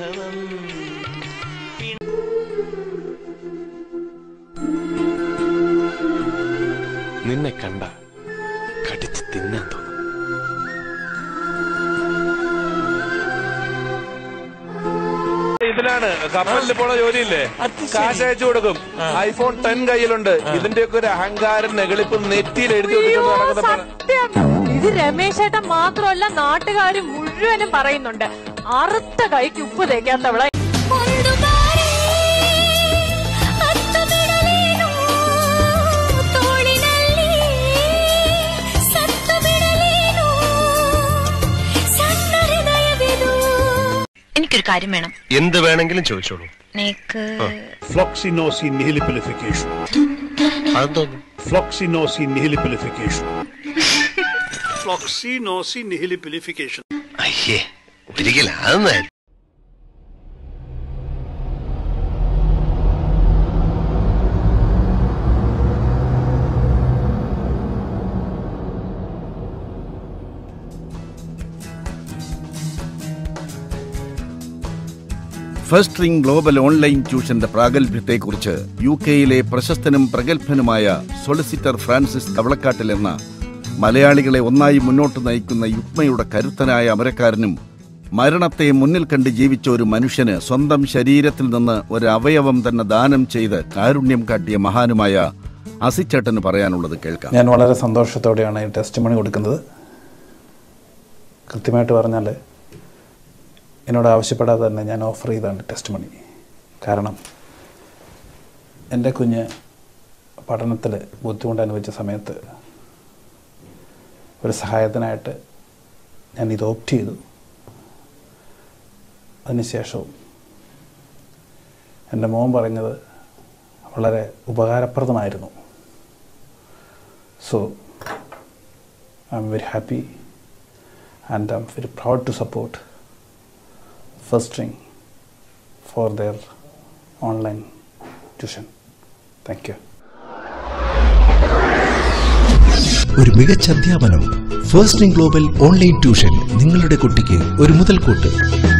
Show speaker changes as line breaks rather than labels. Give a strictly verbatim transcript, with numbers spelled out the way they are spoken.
പരിഭവം. നിന്നെ കണ്ട കടിച്ച് തിന്നാൻ തോന്നും.
ഇതിലാണ് കപ്പലിൽ പോണ ജോലിയില്ലേ, കാശ് അയച്ചു കൊടുക്കും. ഐഫോൺ ടെൻ കയ്യിലുണ്ട്. ഇതിന്റെയൊക്കെ ഒരു അഹങ്കാരം നെകളിപ്പ് നെറ്റിയിൽ എഴുതി
നടക്കുന്ന. ഇത് രമേശ് ഏട്ടൻ മാത്രമല്ല, നാട്ടുകാർ മുഴുവനും പറയുന്നുണ്ട്, അറുത്ത കൈക്ക് ഉപ്പ് തേക്കാത്തവളെ.
എനിക്കൊരു കാര്യം വേണം.
എന്ത് വേണമെങ്കിലും ചോദിച്ചോളൂ.
ഫ്ലോക്സിനോസിൻ നിഹിലിപ്പിലിഫിക്കേഷൻ. ഫ്ലോക്സിനോസിൻ നിഹിലിപ്പിലിഫിക്കേഷൻ. ഫ്ലോക്സിനോസിൻ നിഹിലിപ്പിലിഫിക്കേഷൻ.
അയ്യേ, ഒരിക്കലും അതൊന്നും.
ഫസ്റ്റ് റിംഗ് ഗ്ലോബൽ ഓൺലൈൻ ട്യൂഷന്റെ പ്രാഗൽഭ്യത്തെക്കുറിച്ച് യു കെയിലെ പ്രശസ്തനും പ്രഗത്ഭനുമായ സൊളിസിറ്റർ ഫ്രാൻസിസ് തവളക്കാട്ടിൽ എന്ന മലയാളികളെ ഒന്നായി മുന്നോട്ട് നയിക്കുന്ന യുക്മയുടെ കരുത്തനായ അമരക്കാരനും മരണത്തെ മുന്നിൽ കണ്ട് ജീവിച്ച ഒരു മനുഷ്യന് സ്വന്തം ശരീരത്തിൽ നിന്ന് ഒരു അവയവം തന്നെ ദാനം ചെയ്ത് കാരുണ്യം കാട്ടിയ മഹാനുമായ അസിച്ചേട്ടന് പറയാനുള്ളത് കേൾക്കാം.
ഞാൻ വളരെ സന്തോഷത്തോടെയാണ് ഈ ടെസ്റ്റ് മണി കൊടുക്കുന്നത്. കൃത്യമായിട്ട് പറഞ്ഞാൽ എന്നോട് ആവശ്യപ്പെടാതെ തന്നെ ഞാൻ ഓഫർ ചെയ്താണ് ടെസ്റ്റ് മണി. കാരണം എൻ്റെ കുഞ്ഞ് പഠനത്തിൽ ബുദ്ധിമുട്ട് അനുഭവിച്ച സമയത്ത് ഒരു സഹായത്തിനായിട്ട് ഞാൻ ഇത് ഓപ്റ്റ് ചെയ്തു. അതിനുശേഷവും എൻ്റെ മോൻ പറഞ്ഞത് വളരെ ഉപകാരപ്രദമായിരുന്നു. So I'm very happy and I'm very proud to support First Ring for their online tuition. Thank you.
ഒരു മികച്ച അധ്യാപനം. First ring global online tuition നിങ്ങളുടെ കുട്ടിക്ക് ഒരു മുതൽക്കൂട്ട്.